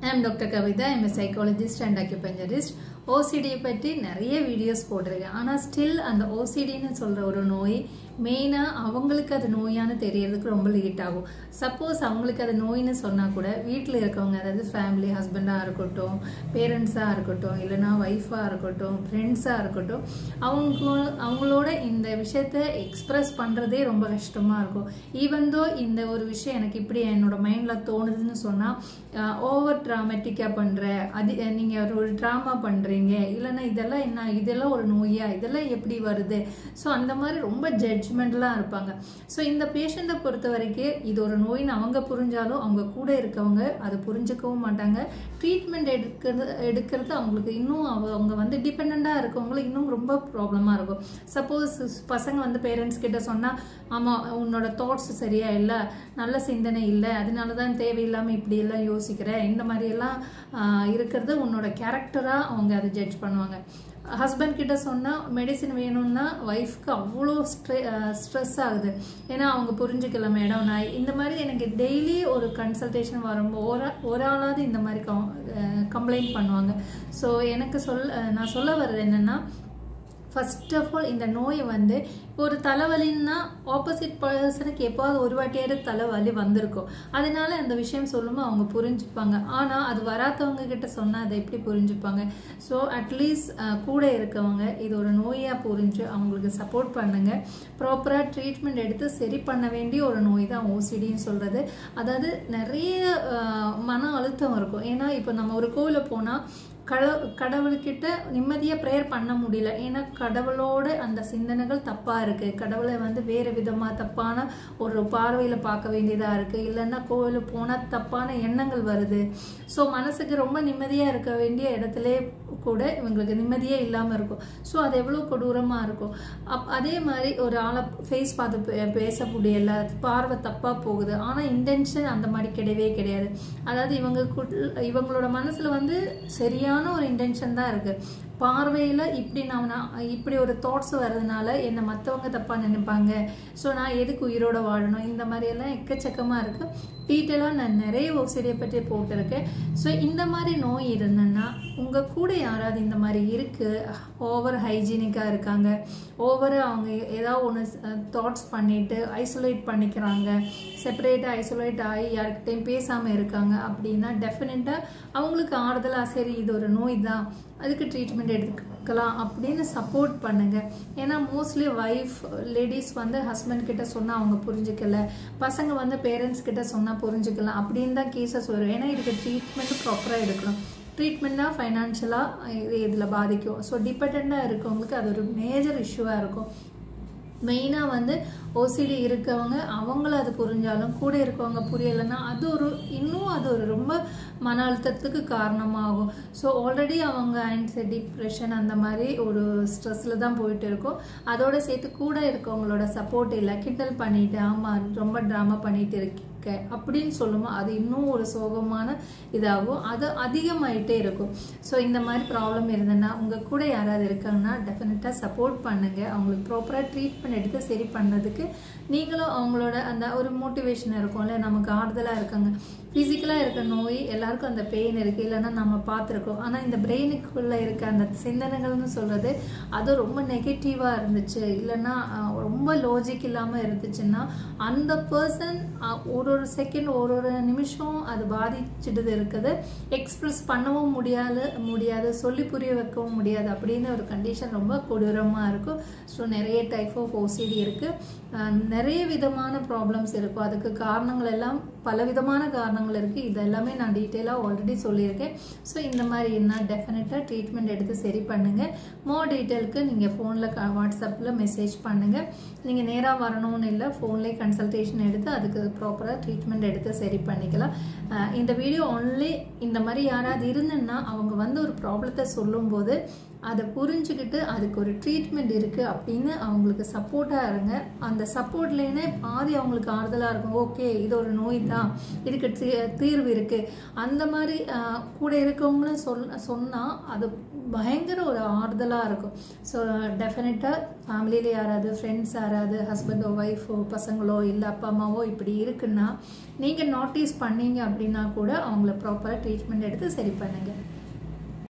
I am Dr. Kavitha. I am a psychologist and acupuncturist. OCD பற்றி நிறைய videos போட்டிருக்கேன். ஆனால் ஸ்டில் அந்த OCDன்னு சொல்கிற ஒரு நோய் மெயினாக அவங்களுக்கு அது நோயானு தெரியறதுக்கு ரொம்ப லேட் ஆகும். சப்போஸ் அவங்களுக்கு அது நோயின்னு சொன்னால் கூட வீட்டில் இருக்கவங்க, அதாவது ஃபேமிலி, ஹஸ்பண்டாக இருக்கட்டும், பேரண்ட்ஸாக இருக்கட்டும், இல்லைனா ஒய்ஃபாக இருக்கட்டும், ஃப்ரெண்ட்ஸாக இருக்கட்டும், அவங்களோட இந்த விஷயத்தை எக்ஸ்ப்ரெஸ் பண்ணுறதே ரொம்ப கஷ்டமாக இருக்கும். ஈவன் தோ இந்த ஒரு விஷயம் எனக்கு இப்படி என்னோட மைண்டில் தோணுதுன்னு சொன்னால் ஓவர் ட்ராமேட்டிக்காக பண்ணுற, அது நீங்கள் ஒரு ட்ராமா பண்ணுறீங்க, இல்லைன்னா இதெல்லாம் என்ன, இதெல்லாம் ஒரு நோயா, இதெல்லாம் எப்படி வருது, ஸோ அந்த மாதிரி ரொம்ப ஜட்ஜ்மெண்டலாக இருப்பாங்க. ஸோ இந்த பேஷண்ட்டை பொறுத்த வரைக்கும் இது ஒரு நோயின்னு அவங்க புரிஞ்சாலும் அவங்க கூட இருக்கவங்க அதை புரிஞ்சுக்கவும் மாட்டாங்க. ட்ரீட்மெண்ட் எடுக்கிறது அவங்களுக்கு இன்னும் அவங்க வந்து டிபெண்ட்டாக இருக்கவங்களுக்கு இன்னும் ரொம்ப ப்ராப்ளமாக இருக்கும். சப்போஸ் பசங்க வந்து பேரண்ட்ஸ் கிட்ட சொன்னால், ஆமாம் உன்னோட தாட்ஸ் சரியா இல்லை, நல்ல சிந்தனை இல்லை, அதனால தான் தேவையில்லாமல் இப்படி எல்லாம் யோசிக்கிறேன், இந்த மாதிரியெல்லாம் இருக்கிறது உன்னோட கேரக்டராக அவங்க அதை ஜட்ஜ் பண்ணுவாங்க. ஹஸ்பண்ட் கிட்ட சொன்னால் மெடிசின் வேணும்னா ஒய்ஃப்க்கு அவ்வளோ ஸ்ட்ரெஸ் ஆகுது. ஏன்னா அவங்க புரிஞ்சுக்கல, மேடம் நான் இந்த மாதிரி எனக்கு டெய்லி ஒரு கன்சல்டேஷன் வரும்போது ஒரு ஆளாவது இந்த மாதிரி கம்ப்ளைண்ட் பண்ணுவாங்க. ஸோ எனக்கு நான் சொல்ல வர்றது என்னென்னா, ஃபர்ஸ்ட் ஆஃப் ஆல் இந்த நோயை வந்து ஒரு தலைவலின்னா ஆப்போசிட் பர்சனுக்கு எப்போது ஒரு வாட்டியாவது தலைவலி வந்திருக்கும். அதனால அந்த விஷயம் சொல்லும்போது அவங்க புரிஞ்சுப்பாங்க. ஆனால் அது வராதவங்க கிட்ட சொன்னால் அதை எப்படி புரிஞ்சுப்பாங்க? ஸோ அட்லீஸ்ட் கூட இருக்கவங்க இது ஒரு நோயாக புரிஞ்சு அவங்களுக்கு சப்போர்ட் பண்ணுங்க. ப்ராப்பராக ட்ரீட்மெண்ட் எடுத்து சரி பண்ண வேண்டிய ஒரு நோய் தான் ஓசிடின்னு சொல்கிறது. அதாவது நிறைய மன அழுத்தம் இருக்கும். ஏன்னா இப்போ நம்ம ஒரு கோவிலில் போனால் கடவுள்கிட்ட நிம்மதியாக ப்ரேயர் பண்ண முடியல. ஏன்னா கடவுளோட அந்த சிந்தனைகள் தப்பாக இருக்குது. கடவுளை வந்து வேறு விதமாக தப்பான ஒரு பார்வையில் பார்க்க வேண்டியதாக இருக்குது. இல்லைன்னா கோவிலுக்கு போனால் தப்பான எண்ணங்கள் வருது. ஸோ மனசுக்கு ரொம்ப நிம்மதியாக இருக்க வேண்டிய இடத்துல கூட இவங்களுக்கு நிம்மதியே இல்லாமல் இருக்கும். ஸோ அது எவ்வளோ கொடூரமாக இருக்கும். அதே மாதிரி ஒரு ஆளை ஃபேஸ் பார்த்து பேச முடியல, பார்வை தப்பாக போகுது. ஆனால் இன்டென்ஷன் அந்த மாதிரி கிடையவே கிடையாது. அதாவது இவங்களோட மனசில் வந்து சரியான ஒரு இன்டென்ஷன் தான் இருக்கு. பார்வையில் இப்படி ஒரு தாட்ஸ் வர்றதுனால என்னை மற்றவங்க தப்பாக நினைப்பாங்க, ஸோ நான் எதுக்கு உயிரோட வாழணும், இந்த மாதிரியெல்லாம் எக்கச்சக்கமாக இருக்குது. டீட்டெயிலாக நான் நிறைய ஓசிடியை பற்றி போட்டிருக்கேன். ஸோ இந்த மாதிரி நோய் இருந்ததுன்னா உங்கள் கூட யாராவது இந்த மாதிரி இருக்குது, ஓவர் ஹைஜீனிக்காக இருக்காங்க, அவங்க ஏதாவது ஒன்று தாட்ஸ் பண்ணிவிட்டு ஐசோலேட் பண்ணிக்கிறாங்க, செப்பரேட்டாக ஐசோலேட் ஆகி யாருக்கிட்டையும் பேசாமல் இருக்காங்க அப்படின்னா டெஃபினட்டாக அவங்களுக்கு ஆறுதலாக சரி இது ஒரு நோய் தான், அதுக்கு ட்ரீட்மெண்ட் எடுத்துக்கலாம் அப்படின்னு சப்போர்ட் பண்ணுங்க. ஏன்னா மோஸ்ட்லி லேடிஸ் வந்து ஹஸ்பண்ட் கிட்ட சொன்னால் அவங்க புரிஞ்சுக்கல, பசங்க வந்து பேரண்ட்ஸ் கிட்ட சொன்னால் புரிஞ்சுக்கலாம் அப்படின்னு தான் கேசஸ் வரும். ஏன்னா இதுக்கு ட்ரீட்மெண்ட் ப்ராப்பராக எடுக்கணும். ட்ரீட்மெண்ட்டாக ஃபைனான்ஷியலாக இதில் பாதிக்கும். ஸோ டிபெண்ட்டாக இருக்கவங்களுக்கு அது ஒரு மேஜர் இஷ்யூவாக இருக்கும். மெயினாக வந்து ஓசிடி இருக்கவங்க அவங்கள அது புரிஞ்சாலும் கூட இருக்கவங்க புரியலைன்னா அது ஒரு ரொம்ப மன அழுத்தத்துக்கு காரணமாகும். ஸோ ஆல்ரெடி அவங்க ஆன்சைட்டி, டிப்ரெஷன் அந்த மாதிரி ஒரு ஸ்ட்ரெஸ்ஸில் தான் போயிட்டு இருக்கும். அதோட சேர்த்து கூட இருக்கவங்களோட சப்போர்ட் இல்லை, கிண்டல் பண்ணிட்டு ஆமாம் ரொம்ப ட்ராமா பண்ணிட்டு இருக்க அப்படின்னு சொல்லுவோம். அது இன்னும் ஒரு சோகமான இதாகும், அது அதிகமாயிட்டே இருக்கும். ஸோ இந்த மாதிரி ப்ராப்ளம் இருந்ததுன்னா உங்கள் கூட யாராவது இருக்காங்கன்னா டெஃபினட்டாக சப்போர்ட் பண்ணுங்க. அவங்களுக்கு ப்ராப்பராக ட்ரீட்மெண்ட் எடுத்து சரி பண்ணதுக்கு நீங்களும் அவங்களோட அந்த ஒரு மோட்டிவேஷன் இருக்கும்ல, நமக்கு ஆறுதலாக இருக்காங்க. ஃபிசிக்கலாக இருக்க நோய் எல்லாருக்கும் அந்த பெயின் இருக்குது, இல்லைன்னா நம்ம பார்த்துருக்கோம். ஆனால் இந்த பிரெயினுக்குள்ளே இருக்க அந்த சிந்தனைகள்னு சொல்கிறது அது ரொம்ப நெகட்டிவாக இருந்துச்சு, இல்லைன்னா ரொம்ப லாஜிக் இல்லாமல் இருந்துச்சுன்னா அந்த பர்சன் ஒரு செகண்ட் ஒரு நிமிஷம் அது பாதிச்சுட்டு இருக்குது, எக்ஸ்பிரஸ் பண்ணவும் முடியாது, சொல்லி புரிய வைக்கவும் முடியாது அப்படின்னு ஒரு கண்டிஷன் ரொம்ப கொடூரமாக இருக்கும். ஸோ நிறைய டைப் ஆஃப் ஓசிடி இருக்குது, நிறைய விதமான ப்ராப்ளம்ஸ் இருக்கும். அதுக்கு காரணங்கள் எல்லாம் பலவிதமான காரணங்கள் இருக்குது. இது எல்லாமே நான் டீட்டெயிலாக ஆல்ரெடி சொல்லியிருக்கேன். ஸோ இந்த மாதிரி என்ன டெஃபினட்டாக ட்ரீட்மெண்ட் எடுத்து சரி பண்ணுங்கள். மோர் டீட்டெயிலுக்கு நீங்கள் ஃபோனில் வாட்ஸ்அப்பில் மெசேஜ் பண்ணுங்கள். நீங்கள் நேராக வரணும்னு இல்லை, ஃபோன்லேயே கன்சல்டேஷன் எடுத்து அதுக்கு ப்ராப்பராக ட்ரீட்மெண்ட் எடுத்து சரி பண்ணிக்கலாம். இந்த வீடியோ ஒன்லி இந்த மாதிரி யாராவது இருந்துன்னா அவங்க வந்து ஒரு ப்ராப்ளத்தை சொல்லும்போது அதை புரிஞ்சுக்கிட்டு அதுக்கு ஒரு ட்ரீட்மெண்ட் இருக்குது அப்படின்னு அவங்களுக்கு சப்போர்ட்டாக இருங்க. அந்த சப்போர்ட்லேயே பாதி அவங்களுக்கு ஆறுதலாக இருக்கும். ஓகே, இது ஒரு நோய் தான், இதுக்கு தீர்வு இருக்குது. அந்த மாதிரி கூட இருக்கவங்களும் சொன்னால் அது பயங்கர ஒரு ஆறுதலாக இருக்கும். ஸோ டெஃபினட்டாக ஃபேமிலியில் யாராவது ஃப்ரெண்ட்ஸ் யாராவது ஹஸ்பண்டோ ஒய்ஃபோ பசங்களோ இல்லை அப்பா அம்மாவோ இப்படி இருக்குன்னா நீங்கள் நோட்டீஸ் பண்ணீங்க அப்படின்னா கூட அவங்கள ப்ராப்பராக ட்ரீட்மெண்ட் எடுத்து சரி பண்ணுங்கள்.